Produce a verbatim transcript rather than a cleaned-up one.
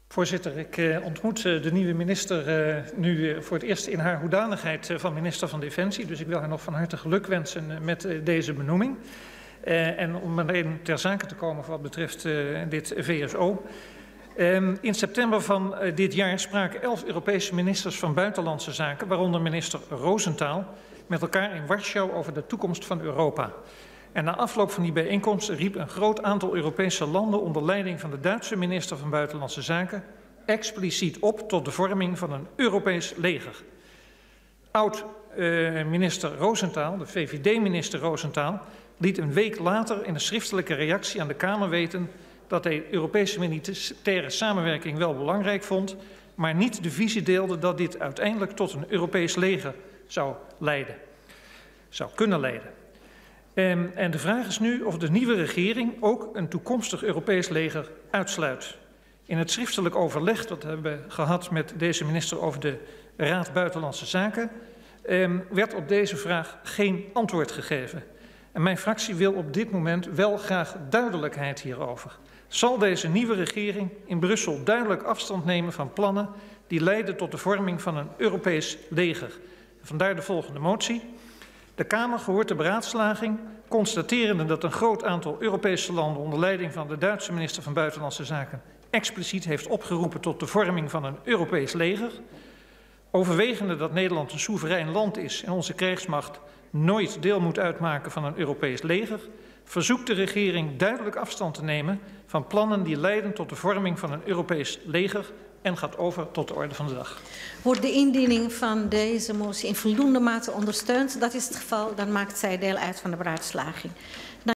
Voorzitter, ik uh, ontmoet uh, de nieuwe minister uh, nu uh, voor het eerst in haar hoedanigheid uh, van minister van Defensie. Dus ik wil haar nog van harte gelukwensen uh, met uh, deze benoeming. Uh, en om meteen ter zake te komen wat betreft uh, dit V S O. Um, in september van uh, dit jaar spraken elf Europese ministers van Buitenlandse Zaken, waaronder minister Rosenthal, met elkaar in Warschau over de toekomst van Europa. En na afloop van die bijeenkomst riep een groot aantal Europese landen onder leiding van de Duitse minister van Buitenlandse Zaken expliciet op tot de vorming van een Europees leger. Oud-minister uh, Rosenthal, de V V D-minister Rosenthal, liet een week later in een schriftelijke reactie aan de Kamer weten dat hij Europese militaire samenwerking wel belangrijk vond, maar niet de visie deelde dat dit uiteindelijk tot een Europees leger zou leiden, zou kunnen leiden. Um, en de vraag is nu of de nieuwe regering ook een toekomstig Europees leger uitsluit. In het schriftelijk overleg dat we hebben gehad met deze minister over de Raad Buitenlandse Zaken, um, werd op deze vraag geen antwoord gegeven. En mijn fractie wil op dit moment wel graag duidelijkheid hierover. Zal deze nieuwe regering in Brussel duidelijk afstand nemen van plannen die leiden tot de vorming van een Europees leger? Vandaar de volgende motie. De Kamer gehoord de beraadslaging, constaterende dat een groot aantal Europese landen onder leiding van de Duitse minister van Buitenlandse Zaken expliciet heeft opgeroepen tot de vorming van een Europees leger. Overwegende dat Nederland een soeverein land is en onze krijgsmacht nooit deel moet uitmaken van een Europees leger, verzoekt de regering duidelijk afstand te nemen van plannen die leiden tot de vorming van een Europees leger en gaat over tot de orde van de dag. Wordt de indiening van deze motie in voldoende mate ondersteund? Dat is het geval, dan maakt zij deel uit van de beraadslaging.